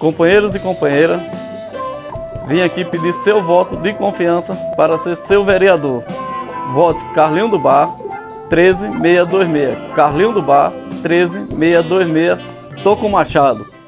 Companheiros e companheiras, vim aqui pedir seu voto de confiança para ser seu vereador. Vote Carlinho do Bar 13626. Carlinho do Bar 13626. Tô com Machado.